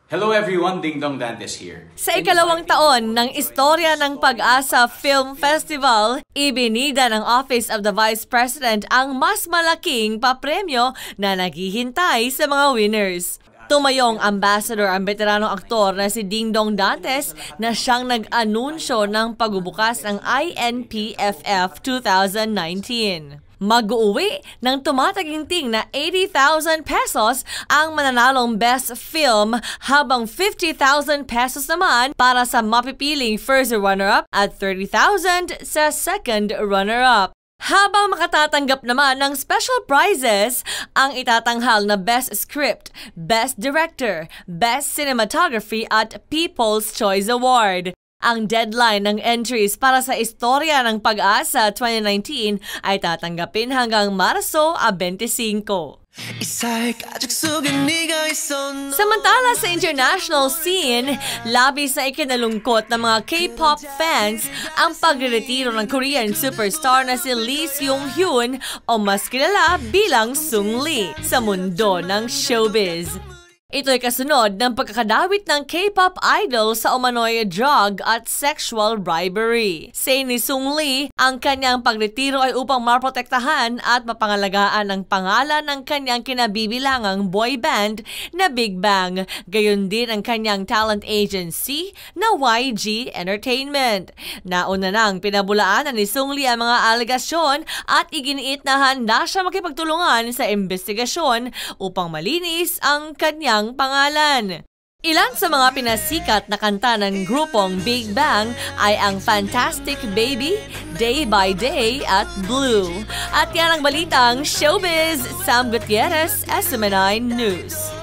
Hello everyone, Ding Dong Dantes here. Sa ikalawang taon ng Istorya ng Pag-asa Film Festival, ibinida ng Office of the Vice President ang mas malaking papremyo na naghihintay sa mga winners. Tumayong ambassador ang veteranong aktor na si Ding Dong Dantes na siyang nag-anunsyo ng pagbubukas ng INPFF 2019. Mag-uwi ng tumataginting na 80,000 pesos ang mananalong Best Film habang 50,000 pesos naman para sa mapipiling first runner-up at 30,000 sa second runner-up. Habang makatatanggap naman ng special prizes ang itatanghal na Best Script, Best Director, Best Cinematography at People's Choice Award. Ang deadline ng entries para sa Istorya ng Pag-asa 2019 ay tatanggapin hanggang Marso 25. Samantala sa international scene, labis na ikinalungkot ng mga K-pop fans ang pagreretiro ng Korean superstar na si Lee Seung-hyun o mas kilala bilang Sung Lee sa mundo ng showbiz. Ito'y kasunod ng pagkakadawit ng K-pop idol sa umano'y drug at sexual bribery. Say ni Sung Lee, ang kanyang pagretiro ay upang maprotektahan at mapangalagaan ang pangalan ng kanyang kinabibilangang boy band na Big Bang. Gayon din ang kanyang talent agency na YG Entertainment. Nauna nang pinabulaanan ni Sung Lee ang mga alegasyon at iginiit na handa siya makipagtulungan sa investigasyon upang malinis ang kanyang pangalan. Ilan sa mga pinasikat na kanta ng grupong Big Bang ay ang Fantastic Baby, Day by Day at Blue. At yan ang balitang Showbiz, Sam Gutierrez, SMNI News.